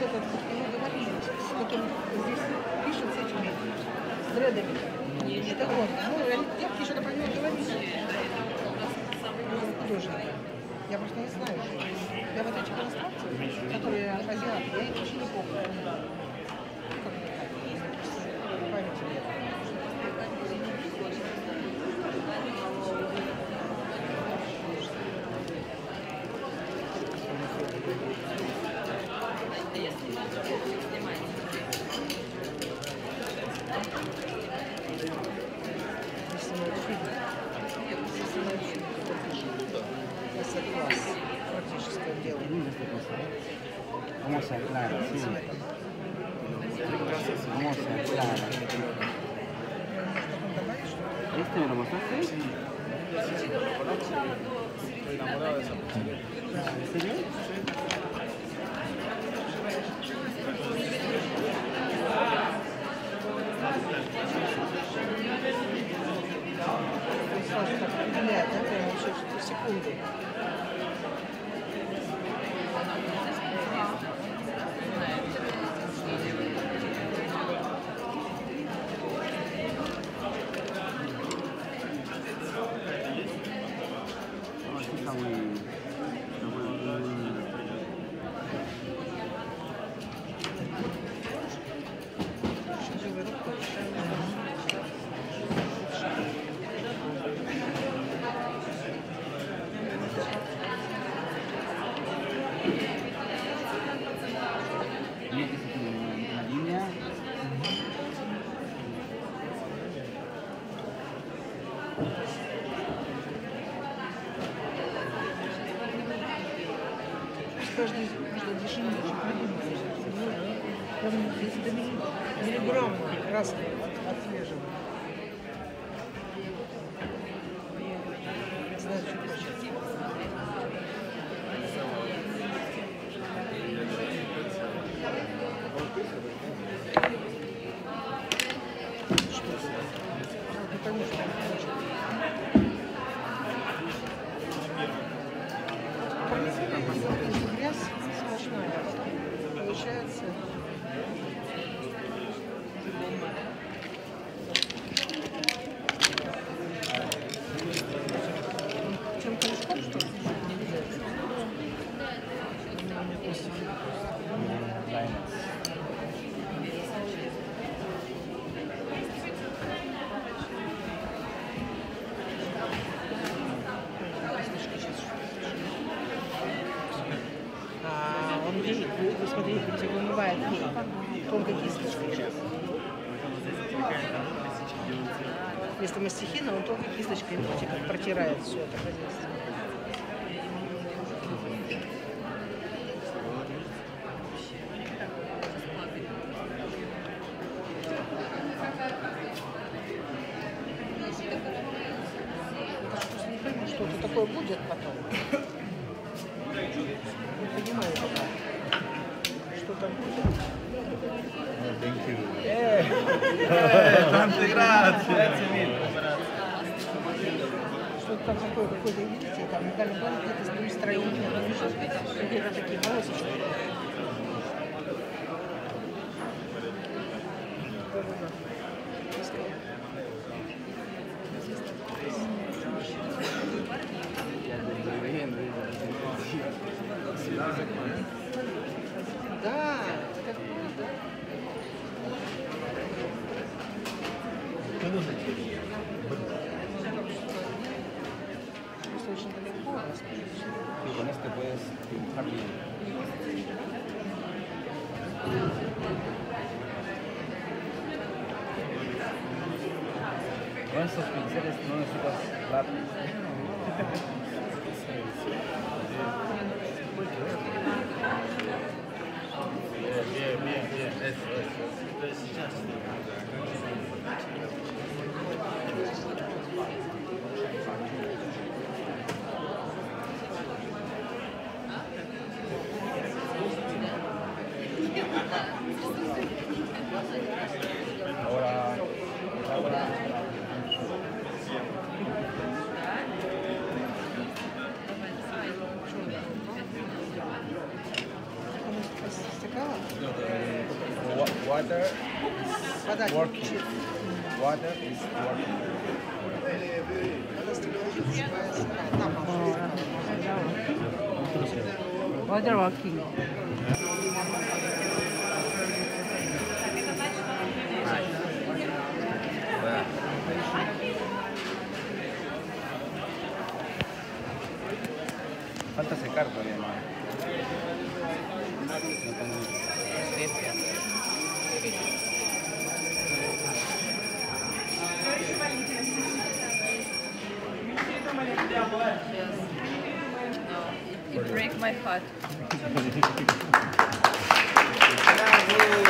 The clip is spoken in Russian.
этот, мы говорили, с каким здесь пишут с этими, с дредами. Это он. Ну, девки что-то про него говорили. Художника. Я просто не знаю уже. Я вот этих иностранцев, которые азиаты, я их вообще не помню. Как это так? Памяти нет. ¿Cómo se aclara? Sí. ¿Cómo se aclara? ¿Este me lo mostraste? Sí. Estoy enamorado de esa muchacha. ¿En serio? Сразу так определяет, да, прямо еще в секунду. Каждый движение миллиграмм краски отслеживаем. Знаю, что хочется. Потому что грязь сплошная, а потом получается чем корешком, что ли? Он видит, вы смотрите, где вымывает тонкой кисточкой сейчас. Вместо мастихина он тонкой кисточкой протирает все это хозяйство. Я просто не пойму, что это такое будет потом. Не понимаю пока, что там будет. Thank you. Tante grazie. Что-то там такое какое-то, видите, там на дальнем плане какие-то строения, какие-то такие полосочки. Да, очень далеко. Y con este puedes dibujar bien. Con estos pinceles no necesitas lápiz. Bien. Eso. Ahora. secava? Water Вода is working. течет. Water is working. Вода стекает, одна пошла. Water working. Да. Falta secar todavía más. No tengo... You break my heart. Bravo!